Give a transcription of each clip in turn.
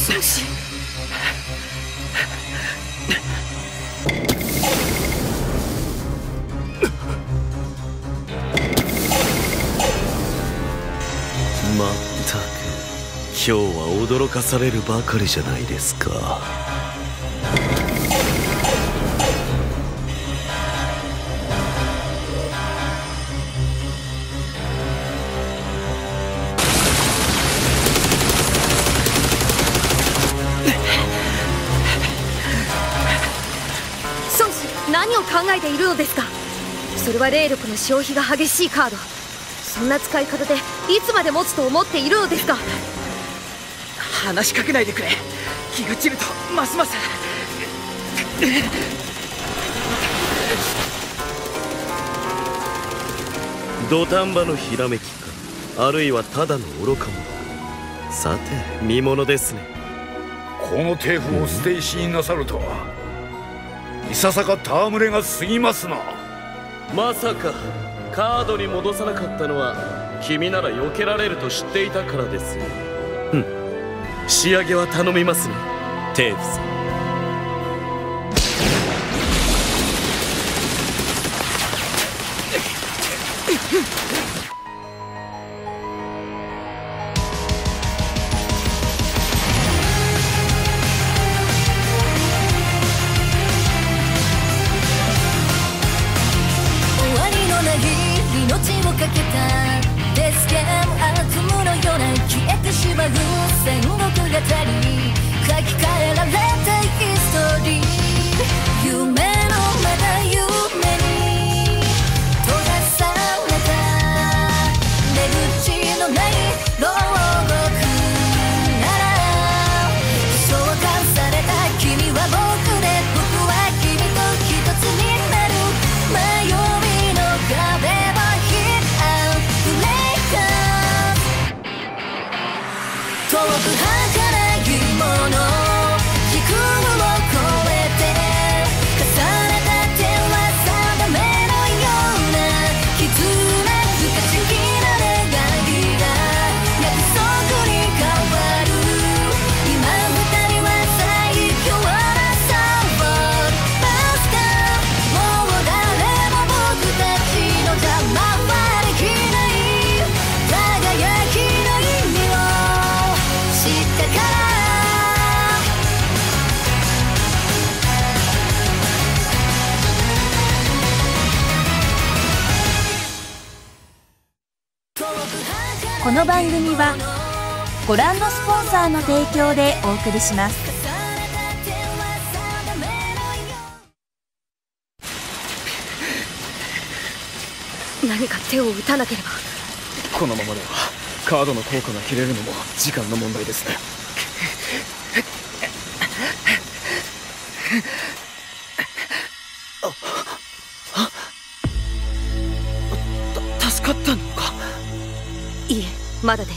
孫子。 まったく今日は驚かされるばかりじゃないですか。 孫子、何を考えているのですか。それは霊力の消費が激しいカード。そんな使い方でいつまで持つと思っているのですか。 話しかけないでくれ。気が散るとますます。 土壇場のひらめきか、あるいはただの愚か者。さて見ものですね。 このテーフを捨て石になさるとはいささか戯れが過ぎますな。 まさかカードに戻さなかったのは君なら避けられると知っていたからですよ。仕上げは頼みますね、テーフさん。 この番組はご覧のスポンサーの提供でお送りします。 何か手を打たなければ。 このままではカードの効果が切れるのも時間の問題ですね。助かったのか。 いえ、まだです。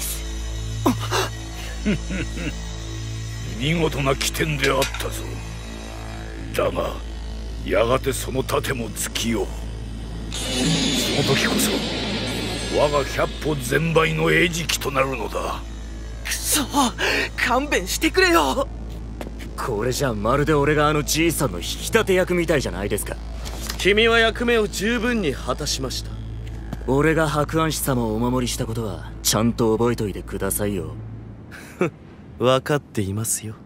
見事な起点であったぞ。だがやがてその盾も尽きよう。その時こそ我が百歩全売の餌食となるのだ。 くそ、勘弁してくれよ。 これじゃまるで俺があのじいさんの引き立て役みたいじゃないですか。 君は役目を十分に果たしました。 俺が白暗視様をお守りしたことはちゃんと覚えといてくださいよ。 分かっていますよ。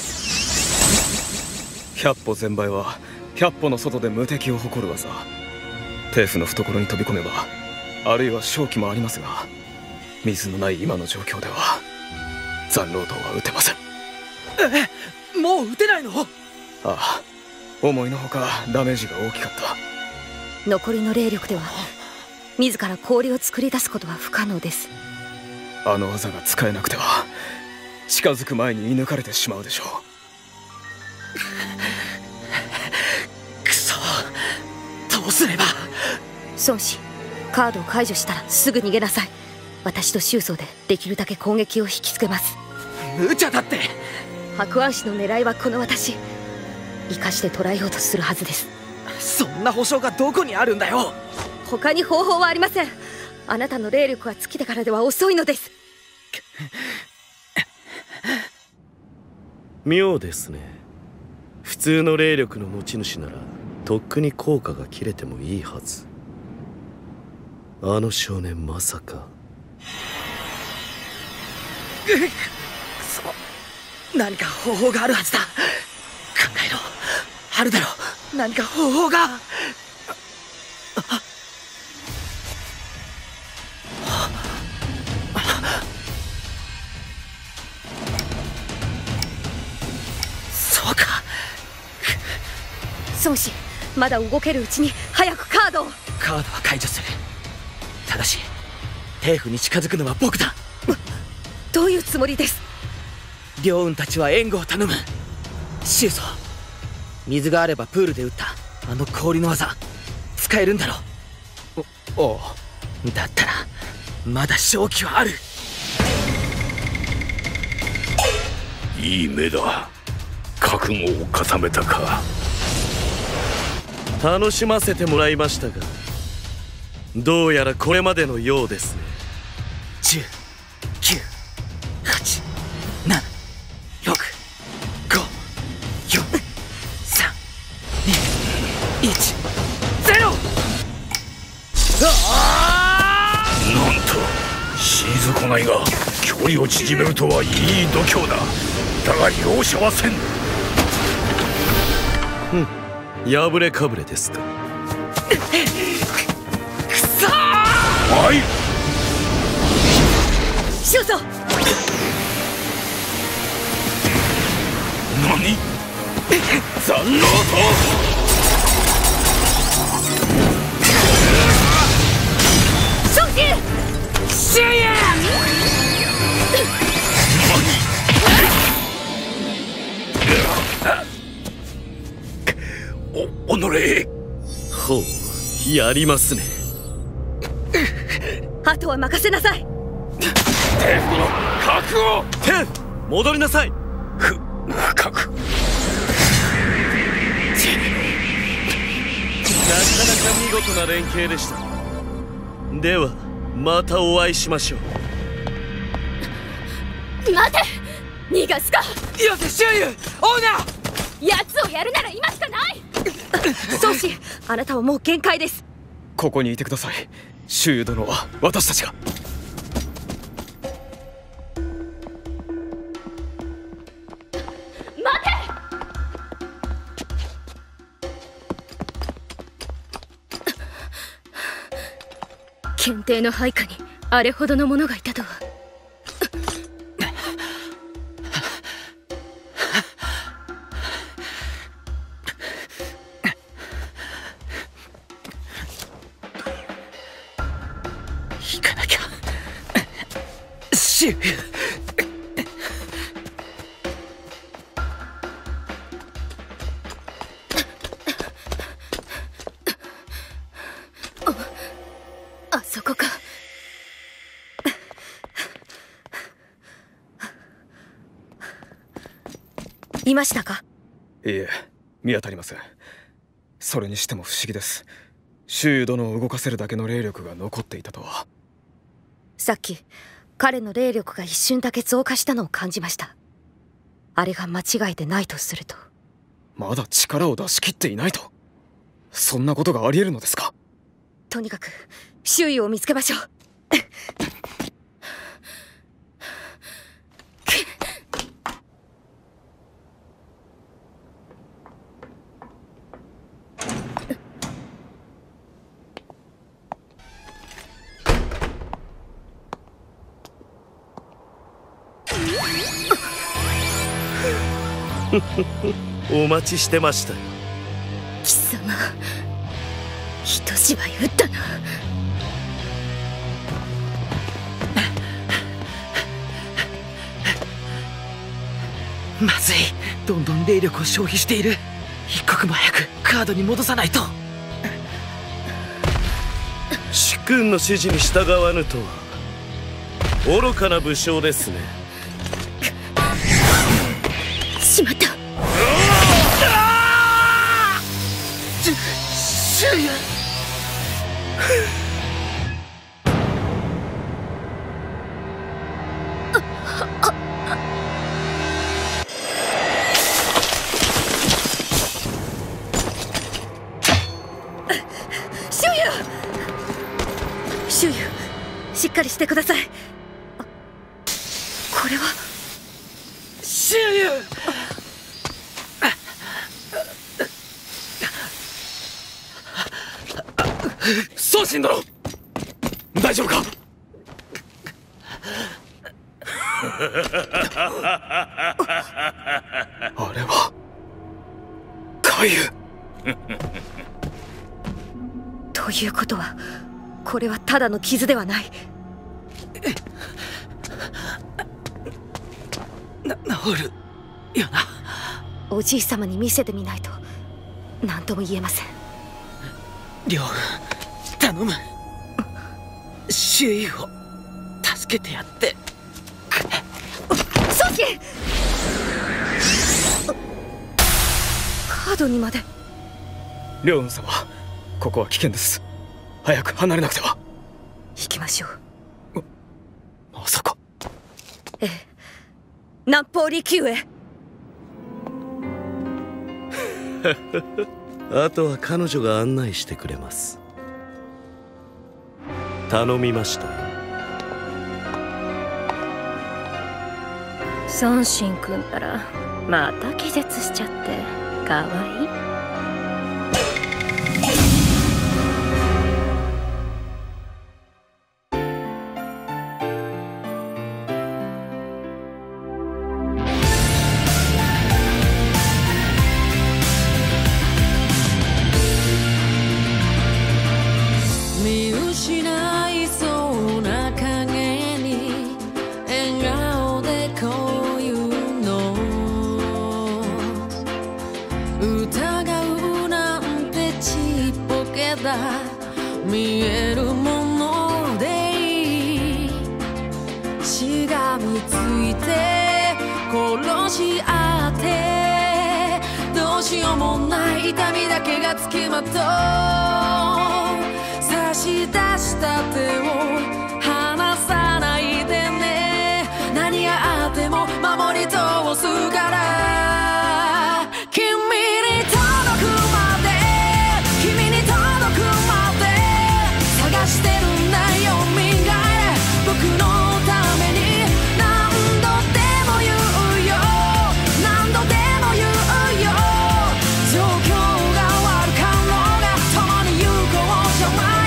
百歩全売は百歩の外で無敵を誇る技。テーフの懐に飛び込めばあるいは勝機もありますが、水のない今の状況では残労道は打てません。もう打てないの？ああ、思いのほかダメージが大きかった。 残りの霊力では自ら氷を作り出すことは不可能です。 あの技が使えなくては近づく前に射抜かれてしまうでしょう。くそ、どうすれば。 孫子、カードを解除したらすぐ逃げなさい。私と周宗でできるだけ攻撃を引きつけます。 無茶だって。 白暗視の狙いはこの私、生かして捕らえようとするはずです。 そんな保証がどこにあるんだよ。 他に方法はありません。あなたの霊力が尽きてからでは遅いのです。 妙ですね。普通の霊力の持ち主ならとっくに効果が切れてもいいはず。あの少年まさか。 くそ、何か方法があるはずだ。考えろ、あるだろう、何か方法が。そうか。 宗師、まだ動けるうちに早くカードを。 カードは解除する。ただしテーフに近づくのは僕だ。 どういうつもりです？ 両雲たちは援護を頼む。シュウソ、水があればプールで打ったあの氷の技使えるんだろう。 おう。 だったらまだ勝機はある。 いい目だ。覚悟を固めたか。 楽しませてもらいましたが、どうやらこれまでのようですね。 10、9、8、7、6、5、4、3、2、1、0。 なんと退こないが距離を縮めるとはいい度胸だ。だが容赦はせん。 破れかぶれですか。 くそー。 はい。 シュウソ、 何？残狼と宗師、 シュウヤ。 おのれ。 ほう、やりますね。 あとは任せなさい。 テーフの覚悟。 テーフ、戻りなさい。 深く。 なかなか見事な連携でした。ではまたお会いしましょう。 待て、逃がすか。 よせ、シュウユ、オーナー。 奴をやるなら今しかない。宗師、あなたはもう限界です。 ここにいてください。シュウ殿は私たちが。 待て。検定の配下にあれほどの者がいたとは。 行かなきゃ。シュウ。 あそこか。いましたか？ いいえ、見当たりません。それにしても不思議です。シュウ殿を動かせるだけの霊力が残っていたとは。 さっき彼の霊力が一瞬だけ増加したのを感じました。あれが間違いでないとすると。 まだ力を出し切っていないと。そんなことがあり得るのですか？ とにかく周囲を見つけましょう。 お待ちしてましたよ。 貴様、一芝居打ったな。 まずい、どんどん霊力を消費している。一刻も早くカードに戻さないと。 主君の指示に従わぬとは愚かな武将ですね。 しまった。 シュウユ。 かりしてください。これは周遊。 宗信殿、大丈夫か？あれは海遊。 ということはこれはただの傷ではない。 治るよな。 おじい様に見せてみないと何とも言えません。 亮雲、頼む。周囲を助けてやってくれ。 宗信！カードにまで。 亮雲様、ここは危険です。早く離れなくては。 行きましょう。 まさか。 ええ、南方離宮へ。 あとは彼女が案内してくれます。頼みましたよ。 孫信君ったらまた気絶しちゃってかわいい。 見失いそうな影に笑顔でこういうの。疑うなんてちっぽけだ。見えるものでいい。しがみついて殺し合ってどうしようもない痛みだけがつきまとう。差し出した手を離さないでね。何があっても守り通すから。君に届くまで、君に届くまで探してるんだよ。みんな僕のために何度でも言うよ。何度でも言うよ。状況が悪かろうが共に行こうじゃない。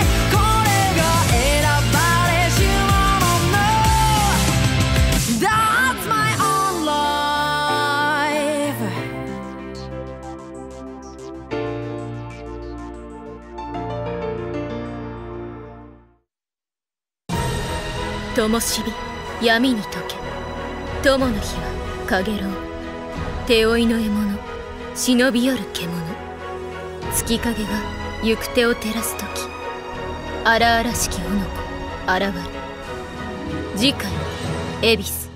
灯火闇に溶け、友の日はかげろう。手負いの獲物、忍び寄る獣。月影が行く手を照らす時、荒々しき男現る。次回恵比寿。